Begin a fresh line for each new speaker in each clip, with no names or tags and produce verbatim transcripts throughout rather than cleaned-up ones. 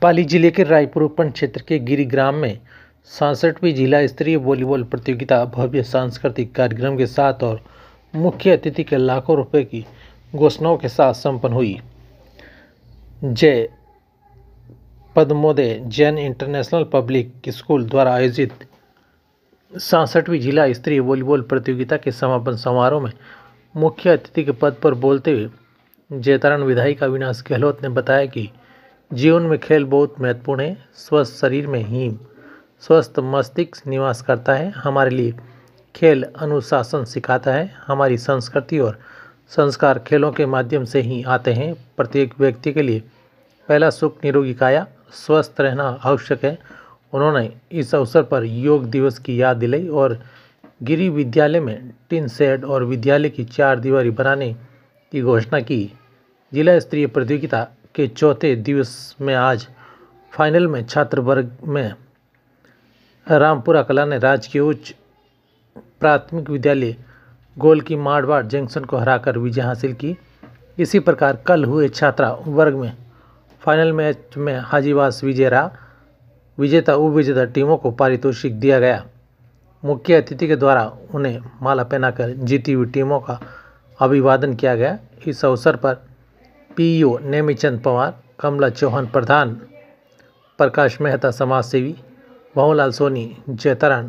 पाली जिले के रायपुर उपखंड क्षेत्र के गिरी ग्राम में सड़सठवीं जिला स्तरीय वॉलीबॉल प्रतियोगिता भव्य सांस्कृतिक कार्यक्रम के साथ और मुख्य अतिथि के लाखों रुपए की घोषणाओं के साथ संपन्न हुई। Jai Padmoday Jain international public school द्वारा आयोजित सड़सठवीं जिला स्तरीय वॉलीबॉल प्रतियोगिता के समापन समारोह में मुख्य अतिथि के पद पर बोलते हुए जैतारण विधायक अविनाश गहलोत ने बताया कि जीवन में खेल बहुत महत्वपूर्ण है। स्वस्थ शरीर में ही स्वस्थ मस्तिष्क निवास करता है। हमारे लिए खेल अनुशासन सिखाता है। हमारी संस्कृति और संस्कार खेलों के माध्यम से ही आते हैं। प्रत्येक व्यक्ति के लिए पहला सुख निरोगी काया स्वस्थ रहना आवश्यक है। उन्होंने इस अवसर पर योग दिवस की याद दिलाई और गिरी विद्यालय में टिन शेड और विद्यालय की चार दीवारी बनाने की घोषणा की। जिला स्तरीय प्रतियोगिता के चौथे दिवस में आज फाइनल में छात्र वर्ग में रामपुरा कला ने राजकीय उच्च प्राथमिक विद्यालय गोल की मारवाड़ जंक्शन को हराकर विजय हासिल की। इसी प्रकार कल हुए छात्रा वर्ग में फाइनल मैच में हाजीवास विजय रहा। विजेता उपविजेता टीमों को पारितोषिक दिया गया। मुख्य अतिथि के द्वारा उन्हें माला पहनाकर जीती हुई टीमों का अभिवादन किया गया। इस अवसर पर पीईओ नेमीचंद पवार, कमला चौहान प्रधान, प्रकाश मेहता समाज सेवी, भवनलाल सोनी जैतारण,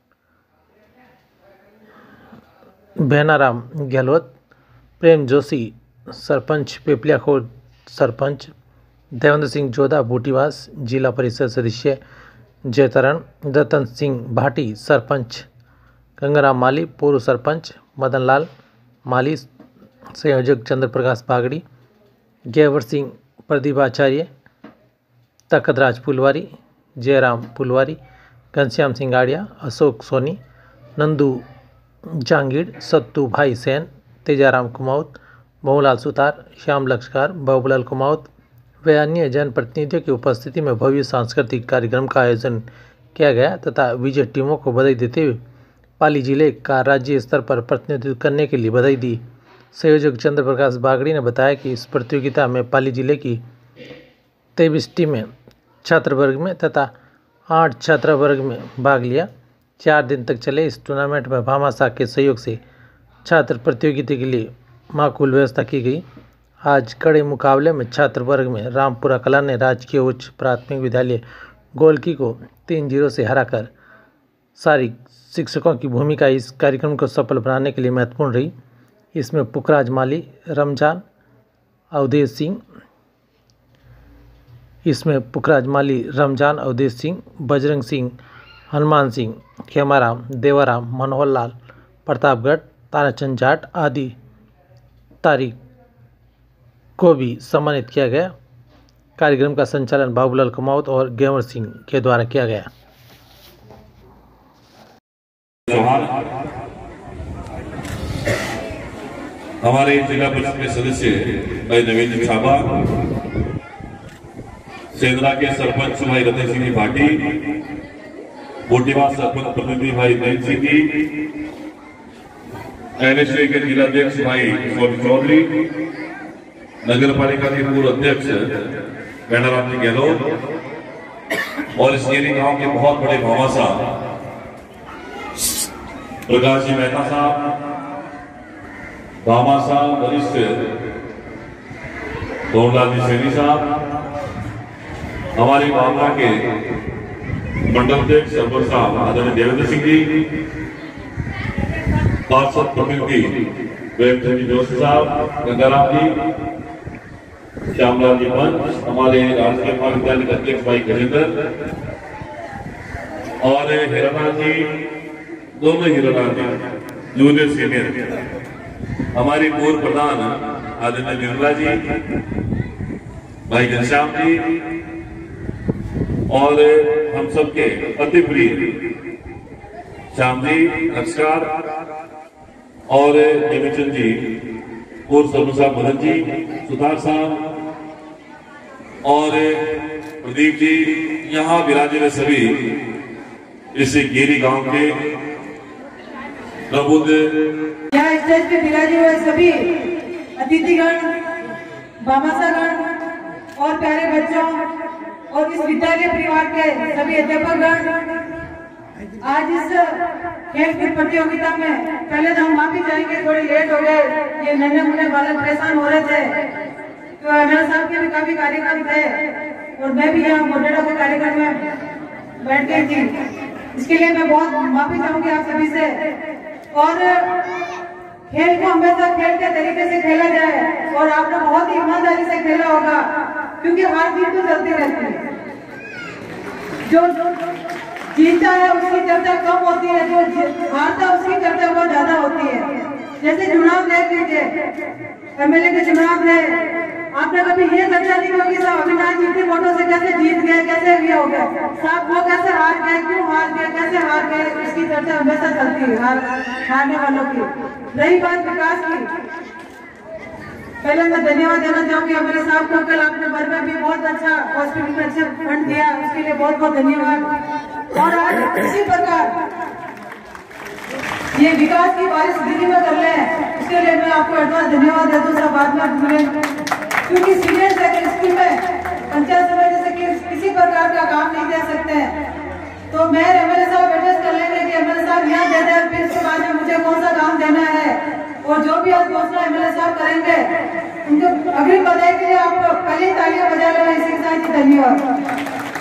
भैनाराम गहलोत, प्रेम जोशी सरपंच पिपलियाखोर सरपंच, देवेंद्र सिंह जोधा बूटीवास जिला परिषद सदस्य जैतारण, रतन सिंह भाटी सरपंच, गंगाराम माली पूर्व सरपंच, मदनलाल माली संयोजक, चंद्र प्रकाश बागड़ी, गेवर सिंह प्रदीपाचार्य, तखतराज पुलवारी, जयराम पुलवारी, घनश्याम सिंह आड़िया, अशोक सोनी, नंदू जांगीड़, सत्तू भाई सेन, तेजाराम कुमाऊत, बहुलाल सुतार, श्याम लक्ष्कार, बाबूलाल कुमाऊत व अन्य जनप्रतिनिधियों की उपस्थिति में भव्य सांस्कृतिक कार्यक्रम का आयोजन किया गया तथा विजय टीमों को बधाई देते हुए पाली जिले का राज्य स्तर पर प्रतिनिधित्व करने के लिए बधाई दी। संयोजक चंद्र प्रकाश बागड़ी ने बताया कि इस प्रतियोगिता में पाली जिले की तेईस टीमें छात्र वर्ग में तथा आठ छात्रा वर्ग में भाग लिया। चार दिन तक चले इस टूर्नामेंट में भामाशाह के सहयोग से छात्र प्रतियोगिता के लिए माकूल व्यवस्था की गई। आज कड़े मुकाबले में छात्र वर्ग में रामपुरा कला ने राजकीय उच्च प्राथमिक विद्यालय गोलकी को तीन जीरो से हराकर सारी शिक्षकों की भूमिका इस कार्यक्रम को सफल बनाने के लिए महत्वपूर्ण रही। इसमें पुखराज माली, रमजान अवधेश सिंह इसमें पुखराज माली रमजान अवधेश सिंह, बजरंग सिंह, हनुमान सिंह, खेमाराम, देवाराम, मनोहर लाल, प्रतापगढ़, ताराचंद जाट आदि तारीख को भी सम्मानित किया गया। कार्यक्रम का संचालन बाबूलाल कुमाऊत और गेवर सिंह के द्वारा किया गया।
हमारे जिला परिषद के सदस्य भाई नवीन छाबा, सेंद्रा के सरपंच भाई रतन सिंह भाटी, बोटीवास सरपंच प्रतिनिधि भाई नयन सिंह जी, एनएसए के जिलाध्यक्ष भाई स्वामी चौधरी, नगर पालिका के पूर्व अध्यक्ष भैनाराम जी गहलोत और इस गिरी गांव के बहुत बड़े भामाशाह प्रकाश जी मेहता साहब, भामाशाह वरिष्ठ भवनलाल जी सैनी साहब, हमारी भावना के मंडल अध्यक्ष सरपंच साहब आदरणीय देवेंद्र सिंह जी, पार्षद प्रतिनिधि प्रेमचंद जी जोशी साहब, गंगाराम जी, श्यामलाल जी पंच, हमारे राजकीय महाविद्यालय के अध्यक्ष भाई गजेंद्र और हीरालाल जी, दोनों हीरालाल जी जूनियर सीनियर, हमारी पूर्व प्रधान आदरणीय निर्मला जी, भाई घनश्याम जी और हम सबके अति प्रिय श्याम जी नमस्कार और देवीचंद जी, पूर्व सरपंच साहब मदन जी, सुधार साहब और प्रदीप जी, यहाँ विराजे हुए सभी इस गिरी गांव के प्रबुद्ध
यहाँ स्टेज पे विराजे हुए सभी अतिथिगण, भामाशाहगण और प्यारे बच्चों और इस विद्यालय परिवार के सभी अध्यापकगण, आज इस खेल कूद प्रतियोगिता में पहले तो हम माफी चाहेंगे, थोड़ी लेट हो गए, ये नन्हे मुन्ने बालक परेशान हो रहे थे, तो मेरे साहब के भी काफी कार्यक्रम थे और मैं भी यहाँ मोटेड़ा के कार्यक्रम में बैठ गई थी। इसके लिए मैं बहुत माफी चाहूंगी आप सभी से। और खेल को हमेशा खेल के तरीके से खेला जाए और आपने बहुत ही ईमानदारी से खेला होगा, क्योंकि हार जीत तो चलती रहती है। जो जीतता है उसकी चर्चा कम होती है, जो हारता है उसकी चर्चा बहुत ज्यादा होती है। जैसे चुनाव देख लीजिए, एमएलए के चुनाव में आपने कभी ये चर्चा नहीं होगी साहब अविनाश जी इतनी वोटों से कैसे जीत गए, कैसे ये हो गया साहब, वो कैसे हार गए, क्यों हार गए, कैसे हार गए, इसकी चर्चा हमेशा चलती है हार हारने वालों की। रही बात विकास की, पहले मैं धन्यवाद देना चाहूंगी हमारे साहब को, कल आपने बर में भी बहुत अच्छा हॉस्पिटल में अच्छा फंड दिया, उसके लिए बहुत बहुत धन्यवाद। और आज इसी प्रकार ये विकास की बारिश दिल्ली में कर ले, उसके लिए मैं आपको एडवांस धन्यवाद देता हूँ। सब बात में क्योंकि सीनियर सेकेंडरी स्कूल में पंचायत समिति से कि, किसी प्रकार का काम नहीं दे सकते हैं, तो मैं एमएलए साहब एडजस्ट कर लेंगे कि एमएलए साहब यहाँ दे दें, फिर उसके बाद में मुझे कौन सा काम देना है, और जो भी आज घोषणा एमएलए साहब करेंगे उनको अग्रिम बधाई के लिए आप पहले तालियां बजा लेना। इसी के साथ धन्यवाद।